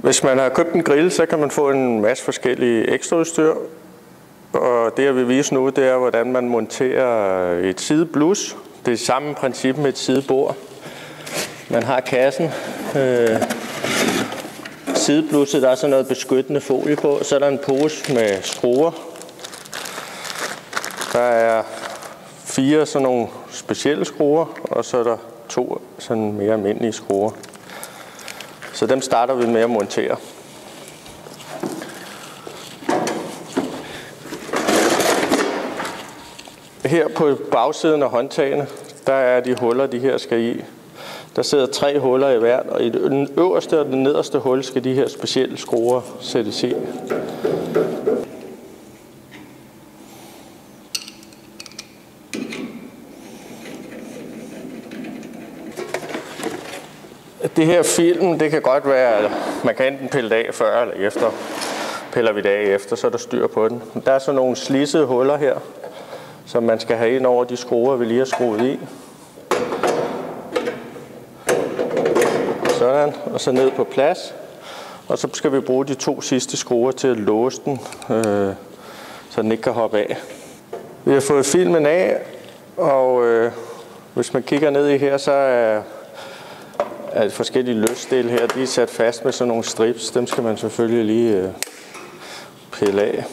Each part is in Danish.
Hvis man har købt en grill, så kan man få en masse forskellige ekstraudstyr. Og det jeg vil vise nu, det er, hvordan man monterer et sideblus. Det er samme princip med et sidebord. Man har kassen. Sideblusset, der er sådan noget beskyttende folie på. Så er der en pose med skruer. Der er 4 sådan nogle specielle skruer, og så er der 2 sådan mere almindelige skruer. Så dem starter vi med at montere. Her på bagsiden af håndtagene, der er de huller, de her skal i. Der sidder 3 huller i hvert, og i den øverste og den nederste hul skal de her specielle skruer sættes i. Det her film, det kan godt være, man kan enten pille det af før eller efter. Piller vi det af efter, så er der styr på den. Der er så nogle slissede huller her, som man skal have ind over de skruer, vi lige har skruet i. Sådan, og så ned på plads. Og så skal vi bruge de 2 sidste skruer til at låse den, så den ikke kan hoppe af. Vi har fået filmen af, og hvis man kigger ned i her, så er de forskellige løsdele her, de er sat fast med sådan nogle strips. Dem skal man selvfølgelig lige pille af.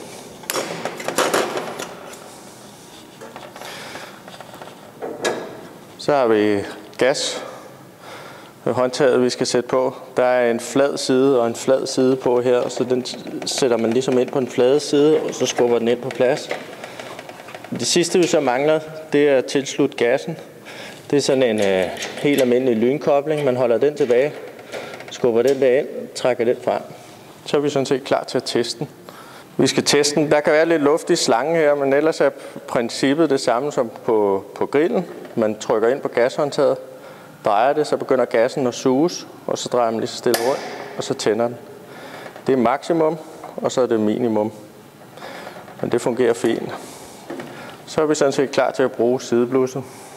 Så har vi gas håndtaget, vi skal sætte på. Der er en flad side og en flad side på her, så den sætter man ligesom ind på den flade side, og så skubber den ind på plads. Det sidste, vi så mangler, det er at tilslutte gassen. Det er sådan en helt almindelig lynkobling. Man holder den tilbage, skubber den derind, trækker den frem. Så er vi sådan set klar til at teste den. Vi skal teste den. Der kan være lidt luft i slangen her, men ellers er princippet det samme som på grillen. Man trykker ind på gashåndtaget, drejer det, så begynder gassen at suges, og så drejer man lige så stille rundt, og så tænder den. Det er maksimum, og så er det minimum. Men det fungerer fint. Så er vi sådan set klar til at bruge sideblusset.